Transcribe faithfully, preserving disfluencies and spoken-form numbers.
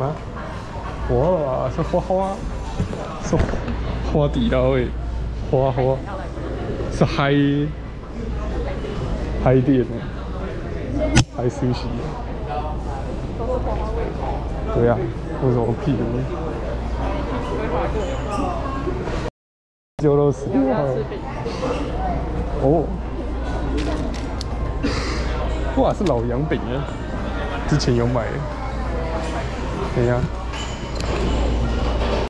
吗？哇，是花花，是花底捞诶，花花，是嗨嗨店，嗨 sushi。 都是花花味道。 对啊，为什么屁股？九肉丝。哦。哇，是老杨饼啊！之前有买。等一下。